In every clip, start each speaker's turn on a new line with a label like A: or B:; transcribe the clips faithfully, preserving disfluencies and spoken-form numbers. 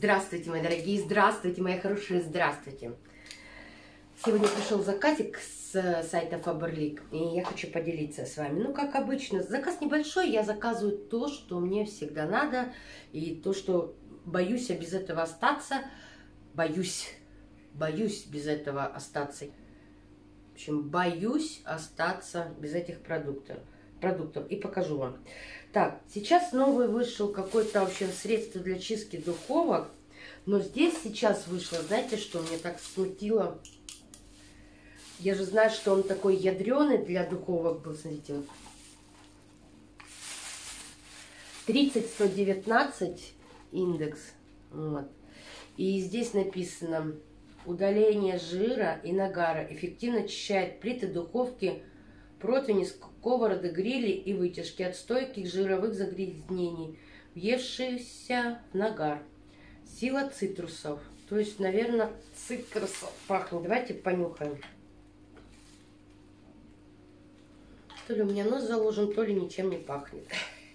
A: Здравствуйте, мои дорогие, здравствуйте, мои хорошие, здравствуйте. Сегодня пришел заказик с сайта Faberlic, и я хочу поделиться с вами. Ну, как обычно, заказ небольшой, я заказываю то, что мне всегда надо, и то, что боюсь без этого остаться, боюсь, боюсь без этого остаться. В общем, боюсь остаться без этих продуктов. продуктов. И покажу вам. Так, сейчас новый вышел какое-то, в общем, средство для чистки духовок. Но здесь сейчас вышло, знаете, что меня так смутило? Я же знаю, что он такой ядреный для духовок был. Смотрите, вот. тридцать сто девятнадцать индекс. Вот. И здесь написано: удаление жира и нагара эффективно очищает плиты, духовки, противни, сковороды, грили и вытяжки от стойких жировых загрязнений, въевшихся в нагар. Сила цитрусов. То есть, наверное, цитрусов пахнет. Давайте понюхаем. То ли у меня нос заложен, то ли ничем не пахнет.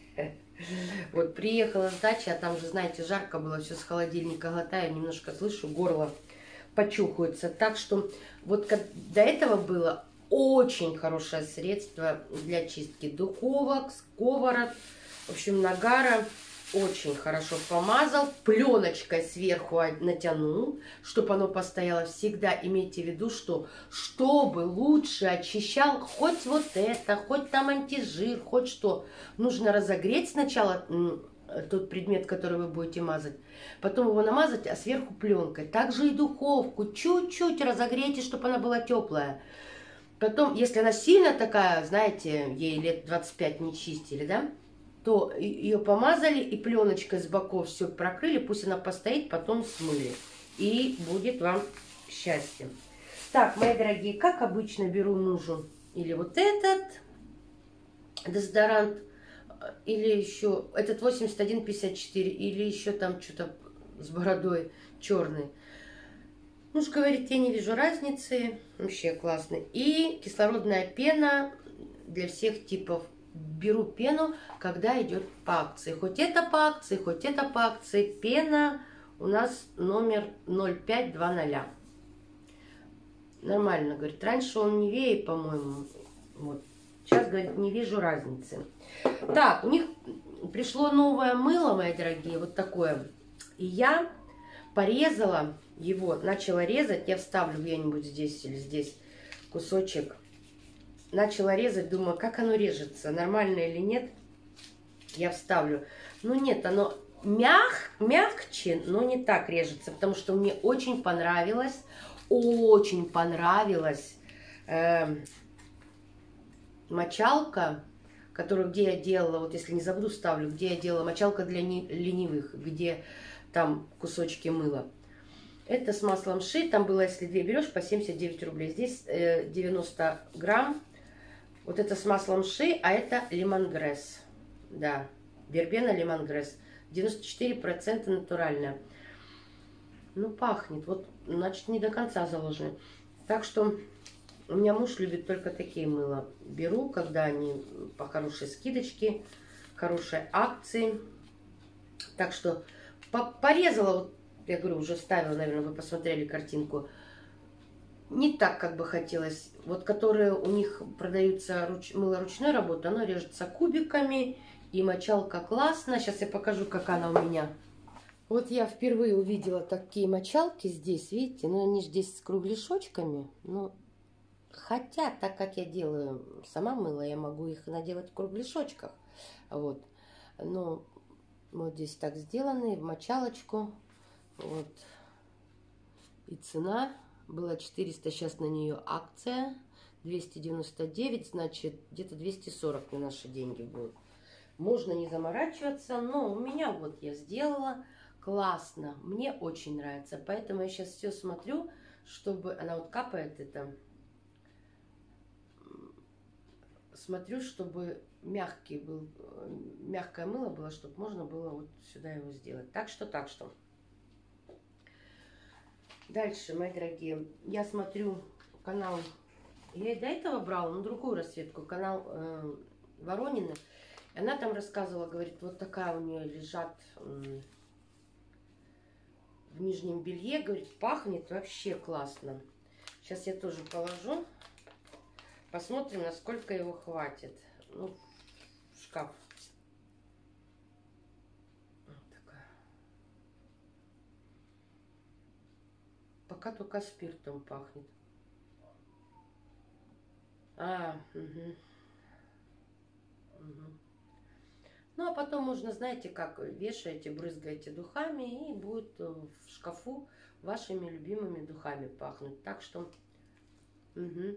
A: Вот приехала с дачи, а там же, знаете, жарко было, все с холодильника глотаю, немножко слышу, горло почухается. Так что вот до этого было очень хорошее средство для чистки духовок, сковород, в общем, нагара. Очень хорошо помазал, пленочкой сверху натянул, чтобы оно постояло. Всегда имейте в виду, что чтобы лучше очищал хоть вот это, хоть там антижир, хоть что, нужно разогреть сначала тот предмет, который вы будете мазать, потом его намазать, а сверху пленкой. Также и духовку чуть-чуть разогрейте, чтобы она была теплая. Потом, если она сильно такая, знаете, ей лет двадцать пять не чистили, да, то ее помазали и пленочкой с боков все прокрыли, пусть она постоит, потом смыли. И будет вам счастье. Так, мои дорогие, как обычно беру мужу или вот этот дезодорант, или еще этот восемьдесят один пятьдесят четыре, или еще там что-то с бородой черный. Муж говорит, я не вижу разницы, вообще классно. И кислородная пена для всех типов. Беру пену, когда идет по акции. Хоть это по акции, хоть это по акции. Пена у нас номер ноль пять два ноль. Нормально, говорит. Раньше он Нивея, по-моему. Вот. Сейчас, говорит, не вижу разницы. Так, у них пришло новое мыло, мои дорогие, вот такое. И я порезала его, начала резать. Я вставлю где-нибудь здесь или здесь кусочек. Начала резать, думаю, как оно режется, нормально или нет. Я вставлю. Ну нет, оно мяг, мягче, но не так режется, потому что мне очень понравилось, очень понравилась э, мочалка, которую, где я делала, вот если не забуду, ставлю, где я делала мочалка для ленивых, где там кусочки мыла. Это с маслом ши, там было, если две берешь, по семьдесят девять рублей. Здесь э, девяносто грамм. Вот это с маслом ши, а это лемонгресс. Да, вербена лемонгресс. девяносто четыре процента натуральная. Ну, пахнет. Вот, значит, не до конца заложены. Так что у меня муж любит только такие мыла. Беру, когда они по хорошей скидочке, хорошей акции. Так что порезала, вот, я говорю, уже ставила, наверное, вы посмотрели картинку. Не так, как бы хотелось. Вот которые у них продаются руч... мыло ручной работы, оно режется кубиками. И мочалка классная. Сейчас я покажу, как она у меня. Вот я впервые увидела такие мочалки здесь, видите? Ну, они здесь с кругляшочками. Ну, хотя, так как я делаю сама мыло, я могу их наделать в кругляшочках. Вот. Но вот здесь так сделаны, в мочалочку. Вот. И цена... Было четыреста, сейчас на нее акция. двести девяносто девять, значит, где-то двести сорок на наши деньги будут. Можно не заморачиваться, но у меня вот я сделала. Классно. Мне очень нравится. Поэтому я сейчас все смотрю, чтобы... Она вот капает это. Смотрю, чтобы мягкий был, мягкое мыло было, чтобы можно было вот сюда его сделать. Так что, так что... Дальше, мои дорогие, я смотрю канал, я и до этого брала, но другую расцветку, канал э, Воронины. Она там рассказывала, говорит, вот такая у нее лежат э, в нижнем белье. Говорит, пахнет вообще классно. Сейчас я тоже положу. Посмотрим, насколько его хватит. Ну, в шкаф. Вот такая. Пока только спиртом пахнет. А, угу. Угу. Ну, а потом можно, знаете, как вешаете, брызгаете духами, и будет в шкафу вашими любимыми духами пахнуть. Так что, угу.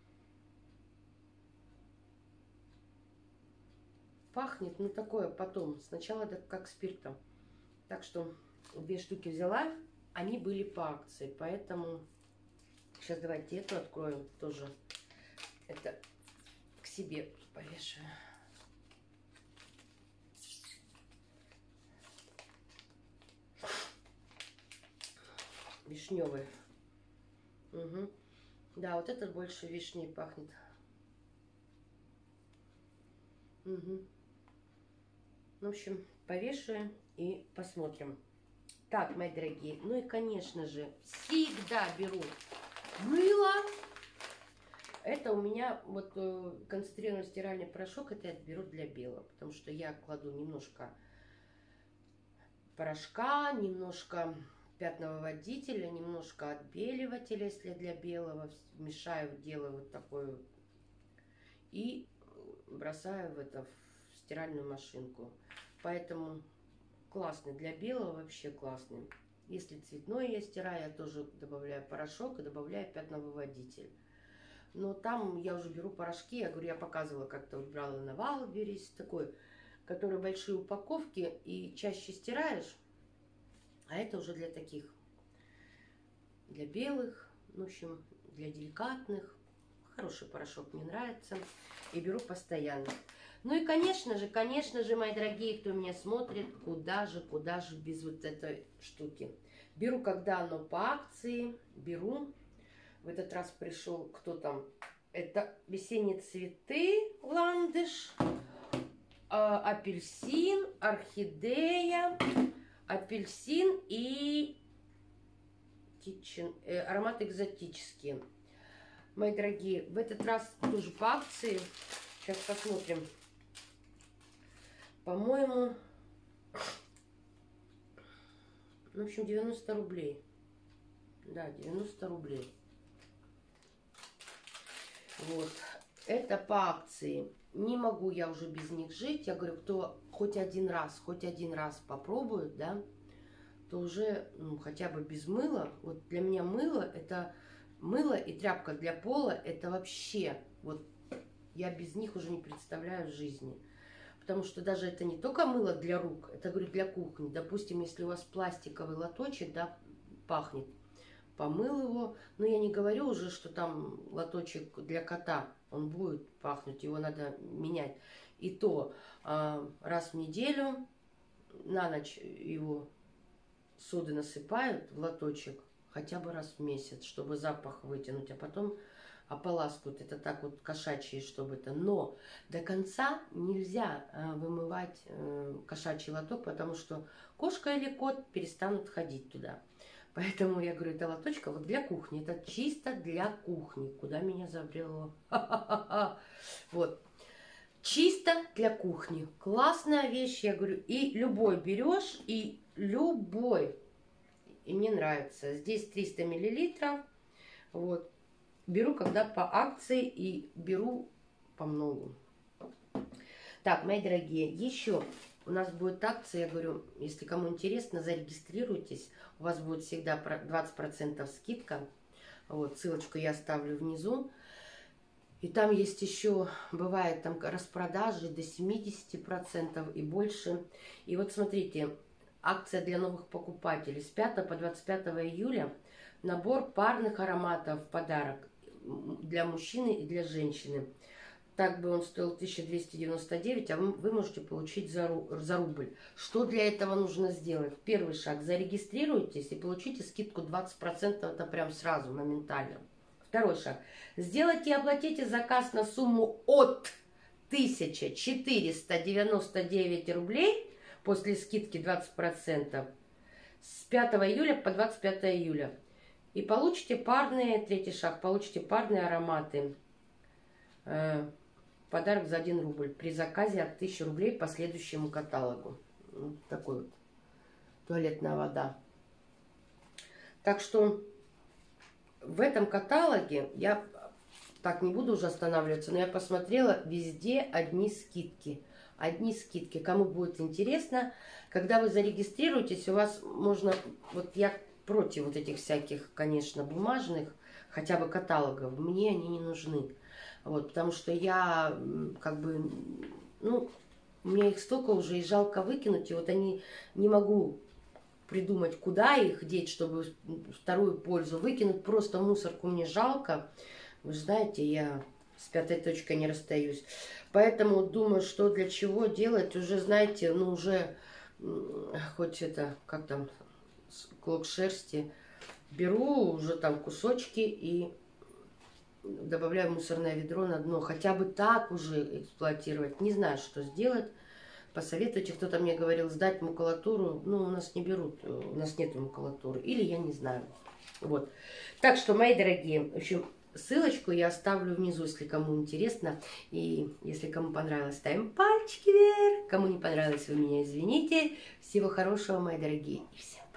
A: Пахнет, ну, такое потом. Сначала да, как спиртом. Так что две штуки взяла, они были по акции, поэтому сейчас давайте эту откроем тоже. Это к себе повешаю. Вишневый. Угу. Да, вот этот больше вишней пахнет. Угу. В общем, повешаем и посмотрим. Так, мои дорогие, ну и, конечно же, всегда беру мыло. Это у меня вот концентрированный стиральный порошок, это я беру для белого, потому что я кладу немножко порошка, немножко пятновыводителя, немножко отбеливателя, если для белого, мешаю, делаю вот такую и бросаю в это в стиральную машинку. Поэтому классный для белого, вообще классный. Если цветной я стираю, я тоже добавляю порошок и добавляю пятновыводитель. Но там я уже беру порошки, я говорю, я показывала как-то, вот брала на Валберис такой, который большие упаковки и чаще стираешь. А это уже для таких, для белых, в общем, для деликатных. Хороший порошок, мне нравится. И беру постоянно. Ну и, конечно же, конечно же, мои дорогие, кто меня смотрит, куда же, куда же без вот этой штуки. Беру, когда оно по акции, беру. В этот раз пришел, кто там? Это весенние цветы, ландыш, апельсин, орхидея, апельсин и kitchen, э, ароматы экзотические. Мои дорогие, в этот раз тоже по акции. Сейчас посмотрим. По-моему, в общем, девяносто рублей. Да, девяносто рублей. Вот. Это по акции. Не могу я уже без них жить. Я говорю, кто хоть один раз, хоть один раз попробует, да, то уже ну, хотя бы без мыла. Вот для меня мыло, это мыло и тряпка для пола, это вообще, вот я без них уже не представляю жизни. Потому что даже это не только мыло для рук, это, говорю, для кухни. Допустим, если у вас пластиковый лоточек, да, пахнет, помыл его. Но я не говорю уже, что там лоточек для кота, он будет пахнуть, его надо менять. И то раз в неделю на ночь его соды насыпают в лоточек, хотя бы раз в месяц, чтобы запах вытянуть, а потом ополаскивают. Это так вот кошачьи, чтобы это. Но до конца нельзя вымывать кошачий лоток, потому что кошка или кот перестанут ходить туда. Поэтому я говорю, это лоточка вот для кухни. Это чисто для кухни. Куда меня забрело? Вот. Чисто для кухни. Классная вещь, я говорю. И любой берешь, и любой. И мне нравится. Здесь триста миллилитров. Вот. Беру, когда по акции, и беру по многу. Так, мои дорогие, еще у нас будет акция, я говорю, если кому интересно, зарегистрируйтесь. У вас будет всегда двадцать процентов скидка. Вот, ссылочку я оставлю внизу. И там есть еще, бывает, там распродажи до семидесяти процентов и больше. И вот смотрите, акция для новых покупателей. С пятого по двадцать пятое июля набор парных ароматов в подарок для мужчины и для женщины. Так бы он стоил тысяча двести девяносто девять, а вы, вы можете получить за, за рубль. Что для этого нужно сделать? Первый шаг. Зарегистрируйтесь и получите скидку двадцать процентов. Это прям сразу, моментально. Второй шаг. Сделайте и оплатите заказ на сумму от тысячи четырёхсот девяноста девяти рублей после скидки двадцать процентов. с пятого июля по двадцать пятое июля. И получите парные, третий шаг, получите парные ароматы. Э, подарок за один рубль при заказе от тысячи рублей по следующему каталогу. Вот такой вот туалетная вода. Так что в этом каталоге я так не буду уже останавливаться, но я посмотрела, везде одни скидки. Одни скидки. Кому будет интересно, когда вы зарегистрируетесь, у вас можно... Вот я против вот этих всяких, конечно, бумажных, хотя бы каталогов. Мне они не нужны. Вот, потому что я как бы... Ну, у меня их столько уже, и жалко выкинуть. И вот они... Не могу придумать, куда их деть, чтобы вторую пользу выкинуть. Просто в мусорку мне жалко. Вы знаете, я... с пятой точкой не расстаюсь. Поэтому думаю, что для чего делать, уже, знаете, ну, уже хоть это, как там, клок шерсти, беру уже там кусочки и добавляю в мусорное ведро на дно. Хотя бы так уже эксплуатировать. Не знаю, что сделать. Посоветуйте. Кто-то мне говорил, сдать макулатуру. Ну, у нас не берут, у нас нет макулатуры. Или я не знаю. Вот. Так что, мои дорогие, в общем... Ссылочку я оставлю внизу, если кому интересно. И если кому понравилось, ставим пальчики вверх. Кому не понравилось, вы меня извините. Всего хорошего, мои дорогие. И всем